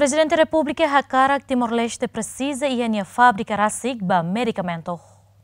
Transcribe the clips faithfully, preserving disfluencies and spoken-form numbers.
Presidente da República hakarak Timor-Leste precisa e a fábrica rasik ba medicamento.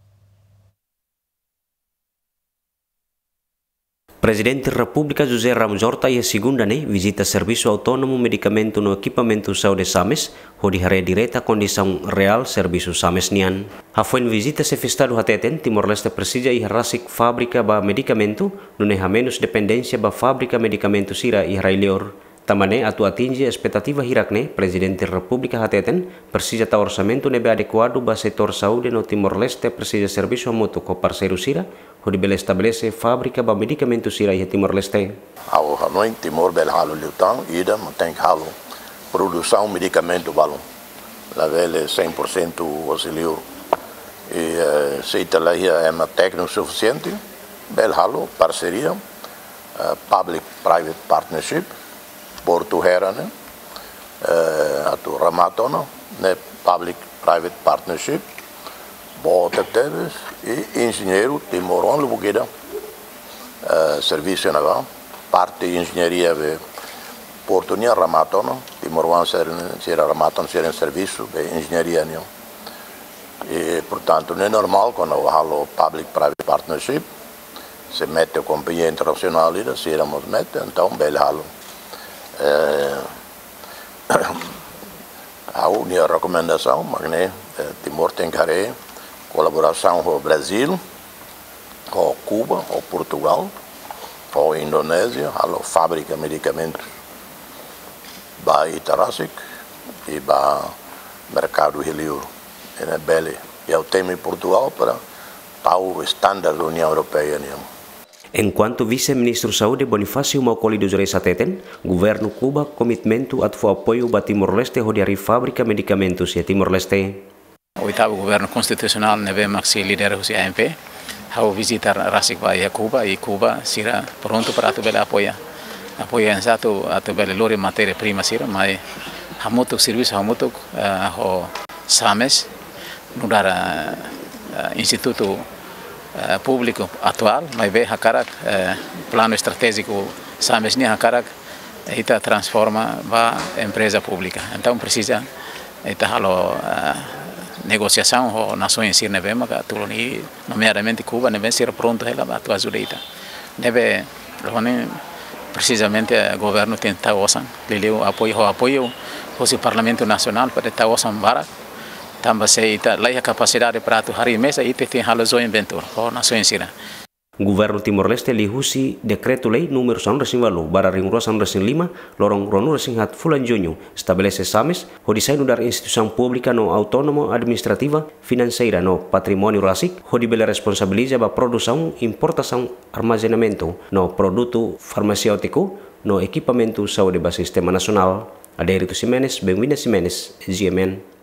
Presidente da República José Ramos Horta e a segunda né visita serviço autônomo medicamento no equipamento saúde Sames, onde hare direta condição real serviço Sames nian. A foi visita se festado hateten Timor-Leste precisa e rasik fábrica ba medicamento, no ne menos dependência ba fábrica medicamento sira e railior. Tamane atu atinge a expectativa hirakne Presidente da República hateten precisa ta orçamento nebe adequado ba setor saúde no Timor-Leste precisa serviço mútuo com parceiro sira, onde bele estabelece fábrica ba medicamento sira e Timor-Leste. Ao Hanoi Timor bel halo liutang ida tem halo produção medicamento balon. La vele cem por cento auxílio e se italia é uma técnica suficiente bel halo parceria public private partnership Porto Herane, uh, atu Ramatono, ne public-private partnership, bota teves e engenheiro Timoron Lubugida, uh, serviço naval, parte de engenharia de Porto Nia Ramatono, Timoron ser ser Ramatono ser em serviço de engenharia nion. E portanto não é normal quando o halo public-private partnership se mete a companhia internacional e se éramos mete então bel halo. Uh, a única recomendação, mas né, Timor tem que ter colaboração com o Brasil, com Cuba, com Portugal, com a Indonésia, a fábrica de medicamentos para Itarasik e para o mercado rio. É belo. E eu tenho em Portugal para o estándar da União Europeia. Enquanto vice-ministro Saúde Bonifácio Macaulay dos Reis ateten, governo Cuba komitmento atau apoio ba Timor-Leste hodiari fábrica medicamentos e Timor-Leste. O oitavo governo constitucional neve maxi líder o A M P, ao visitar rasik ba a Cuba e Cuba será pronto para tu bela apoia. Apoia em satu atu bela lori matéria prima sira, mas hamutuk serviço hamutuk ho Sames no dar instituto Uh, público atual, mas vê hakarak uh, plano estratégico Sames ni hakarak ita transforma va empresa pública. Então precisa ita halo uh, negociação com nações sir neve maka tuloni nomeadamente Cuba neve ser pronto ela ba tua ajuda. Neve lone precisamente o governo tenta osan leleu apoio apoio o parlamento nacional para ta osan barak tambah seita laia capacidade para tu hari mesa ite tem halo zo inventor ho nações sira. Governo Timor-Leste lihusi decreto lei número seratus walu bara ringro seratus lima lorong ronu resing hat fulan junho estabelece Sames o desainu dar instituição pública no autônomo administrativa financeira no patrimônio rasik o de bela responsabiliza ba produção importação armazenamento no produto farmacêutico no equipamento saúde ba sistema nacional. Adérito Ximenes, Benvina Ximenes, G M N.